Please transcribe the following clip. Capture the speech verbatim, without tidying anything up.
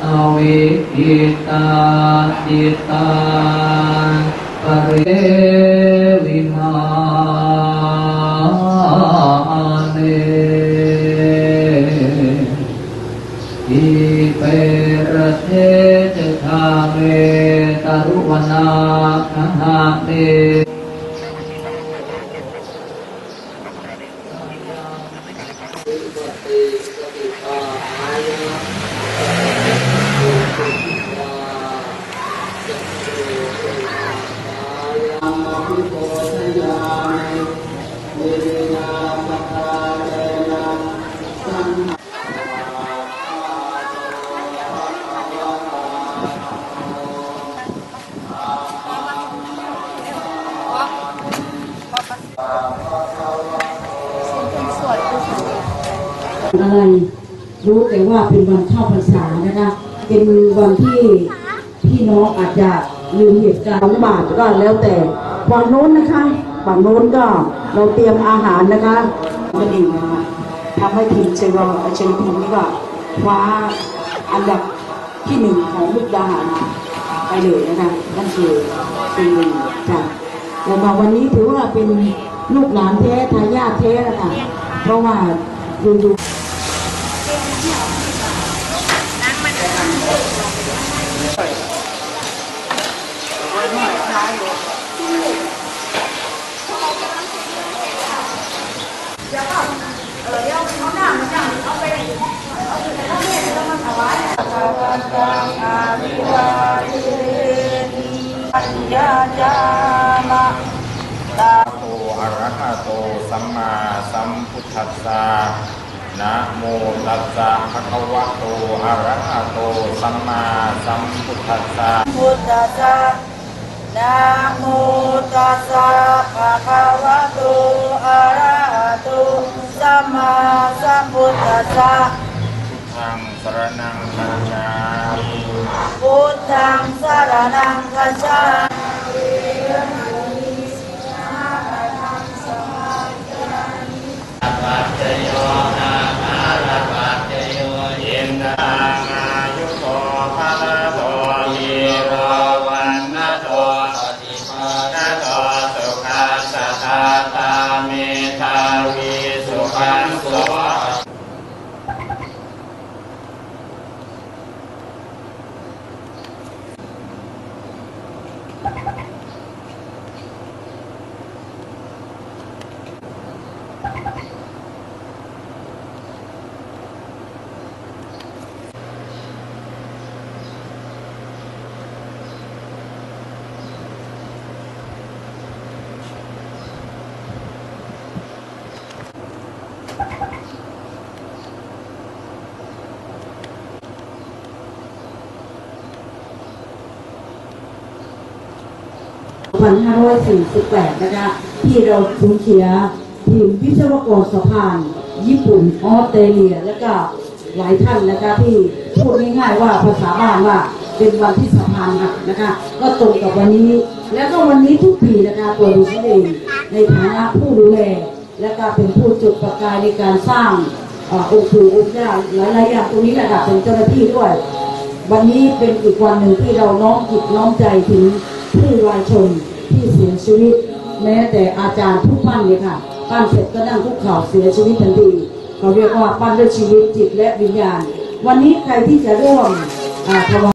อวิหิตาจิตาปริวิมาเนอิเประเทจทาเมตรุวนาคหะเนอะไรรู้แต่ว่าเป็นวันเข้าพรรษานะคะเป็นวันที่พี่น้องอาจจะลืมเหตุการณ์บาทก็แล้วแต่ฝั่งโน้นนะคะฝั่งโน้นก็เราเตรียมอาหารนะคะก็ดีนะคะทำให้ทีมเชลล์เชลพีนี่ก็คว้าอันดับที่หนึ่งของมุกดาหารไปเลยนะคะนั่นคือเป็นหนึ่งค่ะแล้วมาวันนี้ถือว่าเป็นลูกหลานแท้ทายาทแท้แล้วค่ะเพราะว่าดูดูยาจามะตาโตอะระหะโตสัมมาสัมพุทธัสสะนะโมตัสสะภะคะวะโตอะระหะโตสัมมาสัมพุทธัสสะพุทธัสสะนะโมตัสสะภะคะวะโตอะระหะโตสัมมาสัมพุทธัสสะทางสรณังคัจฉามิพุทธังสรณังคัจฉามิปัจจโยนาคาราปัจจโยอินทางอายุโกภะละโตยิโรวันนะโตปฏิภาณโตสุขัสสะทาตาเมธาวิสุขังโสสองพันห้าร้อยสี่สิบแปดนะคะที่เราสูญเสียทีมวิศวกรสะพานญี่ปุ่นออสเตรเลียและก็หลายท่านนะคะที่พูดง่ายๆว่าภาษาบ้านว่าเป็นวันที่สะพานหักนะคะก็ตรงกับวันนี้แล้วก็วันนี้ทุกปีนะคะตัวดิฉันเองในฐานะผู้ดูแลและก็เป็นผู้จุดประกายในการสร้างองค์ปู่องค์ย่าหลายๆอย่างตรงนี้แหละค่ะเป็นเจ้าหน้าที่ด้วยวันนี้เป็นอีกวันหนึ่งที่เราน้อมจิตน้อมใจถึงผู้วายชนที่เสียชีวิตแม้แต่อาจารย์ทุกท่านเลยค่ะปั้นเสร็จก็นั่งคุกเข่าเสียชีวิตทันทีเขาเรียกว่าปั้นด้วยชีวิตจิตและวิญญาณวันนี้ใครที่จะร่วมถวาย